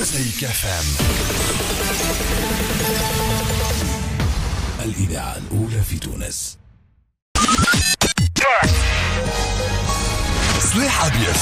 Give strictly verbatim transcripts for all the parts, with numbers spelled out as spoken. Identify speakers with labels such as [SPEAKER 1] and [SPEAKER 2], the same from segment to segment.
[SPEAKER 1] مزيك اف ام، الإذاعة الأولى في تونس. صليح أبيض.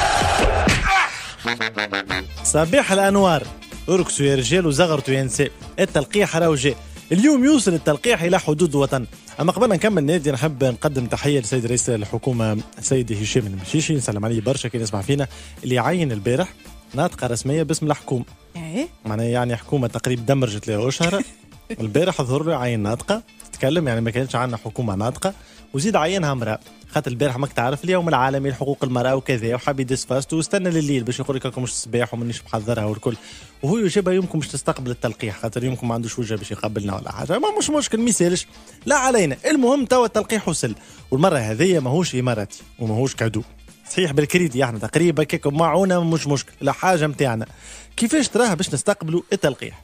[SPEAKER 2] صباح الأنوار، ارقصوا يا رجال وزغرتوا يا نساء، التلقيح راهو جاء. اليوم يوصل التلقيح إلى حدود الوطن. أما قبل نكمل نادي نحب نقدم تحية لسيد رئيس الحكومة السيد هشام المشيشي، نسلم عليه برشا كي نسمع فينا، اللي عين البارح ناطقة رسمية باسم الحكومة.
[SPEAKER 3] ايه
[SPEAKER 2] معناها يعني حكومة تقريبا دمرجت لها أشهر. البارح ظهر له عين ناطقة تتكلم، يعني ما كانتش عندنا حكومة ناطقة، وزيد عينها امرأة. خاطر البارح ماك تعرف اليوم العالمي لحقوق المرأة وكذا، وحاب يدس فاستو واستنى لليل باش يقول لك راكم مش الصباح ومانيش محضرها والكل، وهو يجيبها يومكم باش تستقبل التلقيح، خاطر يومكم ما عندوش وجه باش يقبلنا ولا حاجة، ما مش مشكل ما يسالش، لا علينا. المهم توا التلقيح وصل، والمرة هذه ماهوش إماراتي وماهوش كادو، صحيح بالكريدي احنا تقريبا كيك معونا مش مشكل، لا حاجة متاعنا. كيفاش تراها باش نستقبلوا التلقيح؟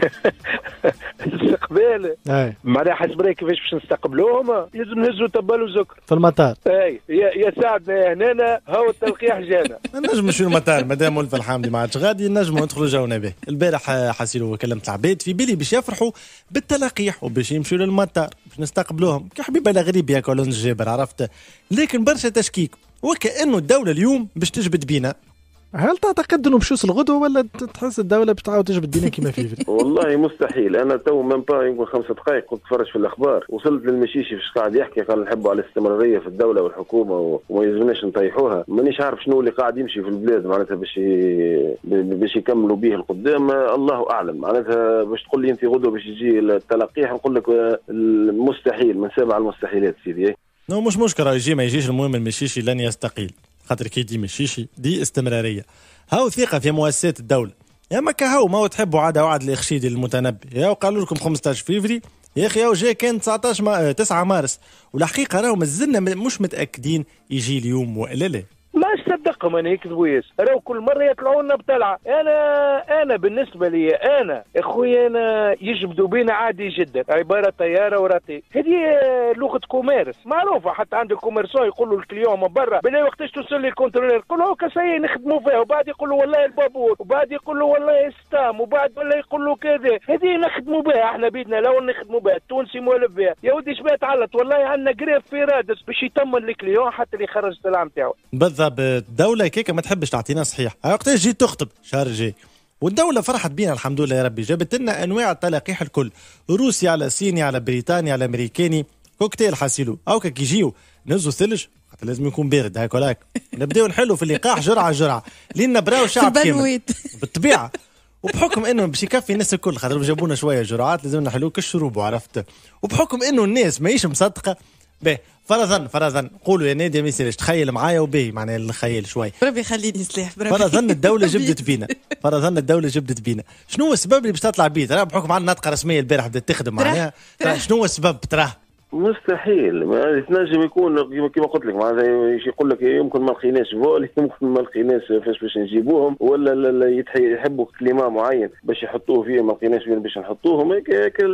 [SPEAKER 4] الاستقبال
[SPEAKER 2] اي
[SPEAKER 4] معناها حسب رايك كيفاش باش نستقبلوهم؟ لازم نهزوا تبال وزكر
[SPEAKER 2] في المطار.
[SPEAKER 4] اي يا يا ساعدنا هنا هو التلقيح جانا.
[SPEAKER 2] نجم نمشيو المطار مادام ولف الحامدي ما عادش غادي، نجموا ندخلوا جونا به. البارح حسيلو كلمت العباد في بالي باش يفرحوا بالتلقيح وباش يمشيو للمطار باش نستقبلوهم كحبيبه الغريب ياك ولا الجابر، عرفت؟ لكن برشا تشكيك، وكأنه الدولة اليوم باش تجبد بينا. هل تعتقد انه باش يوصل غدوه ولا تحس الدوله باش تعاود تجبد بينا كيما في
[SPEAKER 5] والله مستحيل. انا تو من با يمكن خمسة دقائق كنت اتفرج في الاخبار، وصلت للمشيشي فاش قاعد يحكي، قال نحبوا على الاستمراريه في الدوله والحكومه وما يلزمناش نطيحوها. مانيش عارف شنو اللي قاعد يمشي في البلاد معناتها باش ي... باش يكملوا به القدام، الله اعلم. معناتها باش تقول لي انت غدوه باش يجي التلقيح، نقول لك المستحيل من سبع المستحيلات سيدي.
[SPEAKER 2] نو مش مشكله يجي ما يجيش، المهم المشيشي لن يستقيل، خاطر كي دي مشيشي دي استمراريه. هاو ثقه في مؤسسات الدوله، يا ما كهو ما تحبوا عاد وعد الإخشيدي المتنبي، يا وقالوا لكم خمسة عشر فيفري يا اخي، يا جاي كان تسعطاش ما... تسعة مارس، والحقيقه راهو مازلنا مش متاكدين يجي اليوم ولا لا.
[SPEAKER 4] ما صدقهم انا يكذبوا ياسر، راهو كل مره يطلعوا لنا بطلعه. انا انا بالنسبه لي انا اخويا انا يجبدوا بينا عادي جدا، عباره طياره وراتي، هذه لغه كوميرس معروفه، حتى عند الكوميرسون يقولوا الكليون من برا بلا وقتاش توصل لي الكونترولير، يقول له كسي نخدموا فيها، وبعد يقول له والله البابور، وبعد يقول له والله ستام، وبعد ولا يقول له كذا، هذه نخدموا بها احنا بيدنا لو نخدموا بها، التونسي مولف بها. يا ودي شبيه تعلط والله عندنا قريب في رادس باش يطمن الكليون حتى اللي خرج السلام نتاعو.
[SPEAKER 2] بالضبط، الدولة كيكا ما تحبش تعطينا صحيح. وقتاش جيت تخطب شهر جاي، والدولة فرحت بينا الحمد لله يا ربي، جابت لنا انواع التلقيح الكل، روسي على صيني على بريطاني على امريكاني، كوكتيل حاسيلو او كي يجيو نهزوا ثلج، حتى لازم يكون بارد هاك ولاك، نبداو نحلوا في اللقاح جرعه جرعه لين نبراو شعب كامل بالطبيعه. وبحكم انه باش يكفي الناس الكل، خاطر جابونا شويه جرعات لازم نحلوه كالشروب، عرفت؟ وبحكم انه الناس ماهيش مصدقه به، فرضا فرضا قولوا يا نادي ما يصيرش، تخيل معايا وباهي معناها الخيال شوي،
[SPEAKER 3] بربي خليني سلاح، بربي
[SPEAKER 2] فرضا الدوله جبدت بينا، فرضا الدوله جبدت بينا، شنو هو السبب اللي باش تطلع بيه؟ ترى بحكم عندنا نطقه رسميه البارح بدات تخدم معناها، شنو هو السبب تراه؟
[SPEAKER 5] مستحيل، ما تنجم يكون كما قلت لك، معناتها يقول لك يمكن ما لقيناش فول، يمكن ما لقيناش فاش باش نجيبوهم، ولا لا يحبوا كلمه معين باش يحطوه فيه ما لقيناش وين باش نحطوهم، هيك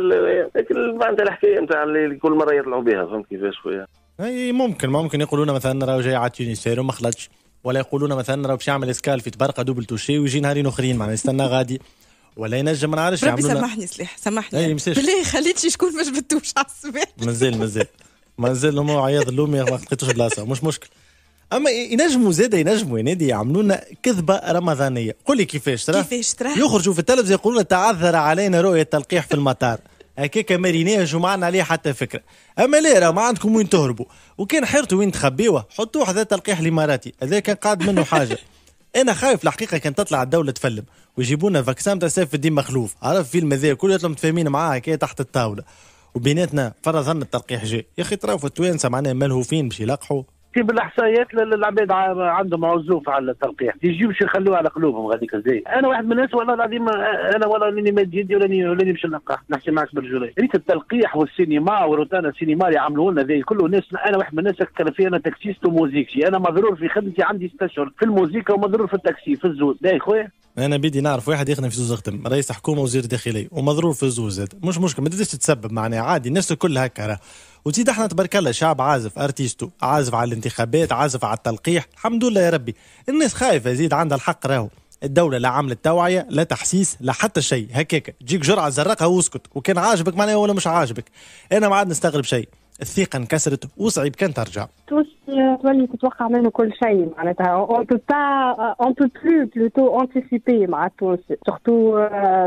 [SPEAKER 5] هيك معناتها الحكايه نتاع اللي كل مره يطلعوا بها، فهمت كيفاش خويا؟
[SPEAKER 2] اي ممكن ممكن يقولون مثلا راهو جاي على تونس وما خلطش، ولا يقولون مثلا راهو باش يعمل اسكال في تبرقه دوبل توشي ويجي نهارين اخرين معناها يستنى غادي، ولا ينجم ما نعرفش
[SPEAKER 3] ربي
[SPEAKER 2] يعملوا.
[SPEAKER 3] سامحني سلاح سامحني
[SPEAKER 2] اي
[SPEAKER 3] بالله خليتش شكون ما جبتوش على الصباح.
[SPEAKER 2] مازال مازال مازال هم عياض اللومي ما لقيتوش بلاصه، مش مشكل. اما ينجموا زاده ينجموا ينادي يعملوا لنا كذبه رمضانيه. قل لي كيفاش ترى؟
[SPEAKER 3] كيفاش ترى؟
[SPEAKER 2] يخرجوا في التلفزيون يقولون تعذر علينا رؤيه تلقيح في المطار، هكاك ماريناج وما عندنا عليه حتى فكره. اما لا راه ما عندكم وين تهربوا، وكان حيرتوا وين تخبيوه حطوه حذا تلقيح الاماراتي، هذا كان قاد منه حاجه. انا خايف الحقيقه كان تطلع الدوله تفلم ويجيبونا فاكسان تاع سيف الدين مخلوف، عرف فيلم هذا كل يطلعوا متفاهمين معاه كي تحت الطاوله، وبيناتنا فرضا التلقيح جاي. يا اخي تراو في التوانسه معناها ملهوفين باش يلقحوا
[SPEAKER 6] في بالاحصائيات العباد عندهم عزوف على التلقيح، يجيو باش يخلوه على قلوبهم غاديك زي. انا واحد من الناس والله العظيم، انا والله راني ماد يدي وراني وراني باش نلقح، نحكي معك بالجولي. ريت التلقيح والسينما وروتانا السينما اللي عملوا لنا ذي كله ناس، انا واحد من الناس اكثر فيه، انا تاكسيست وموزيكسي، انا مضرور في خدمتي، عندي ست اشهر في الموزيكا ومضرور في التاكسي في الزود، باهي خويا.
[SPEAKER 2] انا بدي نعرف واحد يخدم في زوز اختم، رئيس حكومه وزير داخليه ومضرور في زوز، هذا مش مشكل، ما تقدرش تتسبب معناها عادي، الناس الكل هكا. وزيد احنا تبارك الله شعب عازف، ارتيستو عازف على الانتخابات، عازف على التلقيح، الحمد لله يا ربي. الناس خايفه، زيد عندها الحق راهو، الدولة لا عملت توعية لا تحسيس لا حتى شيء، هكاك تجيك جرعة زرقها واسكت، وكان عاجبك معناها ولا مش عاجبك. أنا ما عاد نستغرب شيء، الثقة انكسرت وصعيب كان ترجع.
[SPEAKER 7] تونسي تولي تتوقع منه كل شيء معناتها on peut pas on peut plus plutôt anticiper مع التونسي surtout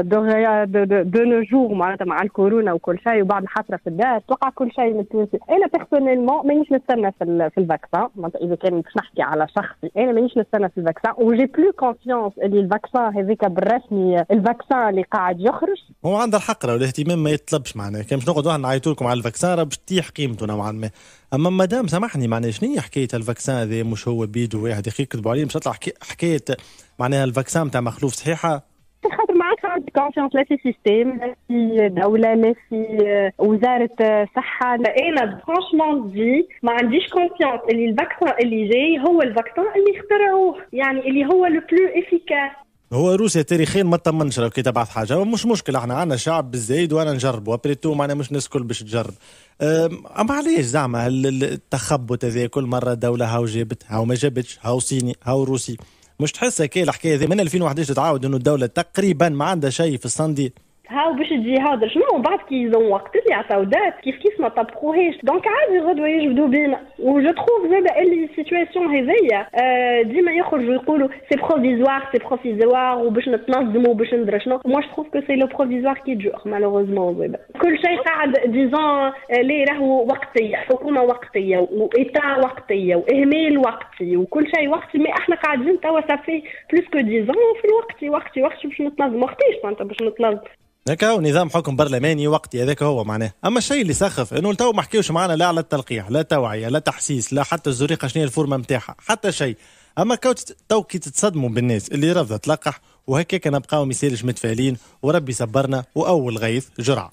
[SPEAKER 7] de de nos jours معناتها مع الكورونا وكل شيء وبعد الحسرة في الدار توقع كل شيء من التونسي. أنا بيرسونيلمون مانيش نستنى في في الفاكسان، إذا كان باش نحكي على شخصي أنا مانيش نستنى في الفاكسان وجي بلو كونفيونس اللي الفاكسان هذاك بالرسمي الفاكسان اللي قاعد يخرج.
[SPEAKER 2] هو عنده الحق لو الاهتمام ما يطلبش معناها كان باش نقعد واحد نعيطوا لكم على الفاكسان باش تطيح قيمته نوعا ما. اما مدام سامحني معناها شنو هي حكايه الفاكسان هذا؟ مش هو بيدو واحد يا اخي يكذبوا عليه، مش تطلع حكايه معناها الفاكسان تاع مخلوف صحيحه.
[SPEAKER 7] خاطر ما عادش عندي كونفيونس لا في سيستيم لا في دوله لا في وزاره صحه. انا فرانشمون دي ما عنديش كونفيونس اللي الفاكسان اللي جاي هو الفاكسان اللي اخترعوه، يعني اللي هو لو بلو افيكاس.
[SPEAKER 2] هو روسيا تاريخيا ما تطمنش لو كي تبعث حاجه، مش مشكله احنا عندنا شعب بالزايد وانا نجرب وابريتو معنا مش الناس الكل باش تجرب. اما علاش زعما التخبط هذا كل مره دوله هاو جابت هاو ما جابتش هاو صيني هاو روسي؟ مش تحسها كي الحكايه هذه من ألفين وأحد عشر تتعاود انه الدوله تقريبا ما عندها شيء في الصندي؟
[SPEAKER 7] هاو باش تجي هادر شنو من بعد كي يزون وقت اللي عطاو دات كيف كيف ما طبقوهاش دونك عادي غدوه يجبدوا بينا. وجو تروف زادا اللي السيتواسيون هذيا آه ديما يخرجوا يقولوا سي بروفيزوار سي بروفيزوار وباش نتنظموا باش ندرا شنو. مو جو تروف كو سي لو بروفيزوار كي جور مالوغوزمون زادا كل شيء قاعد ديزون لي راهو وقتي، حكومه وقتيه وايتا وقتيه واهمال وقتي وكل شيء وقتي. مي احنا قاعدين توا صافي بلوس كو ديزون في الوقتي وقتي وقتي باش نتنظم. وقتيش انت باش نتنظم؟
[SPEAKER 2] هكا هو نظام حكم برلماني وقتي هذاك هو معناه. اما الشيء اللي سخف انه تو ما حكيوش معنا لا على التلقيح لا توعيه لا تحسيس لا حتى الزريقه شنو هي الفورمه نتاعها حتى شيء. اما تو كي تتصدموا بالناس اللي رافضه تلقح وهكاك نبقاو ميسالش متفائلين وربي صبرنا واول غيث جرعه.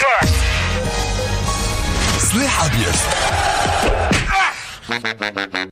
[SPEAKER 1] سلاح ابيض.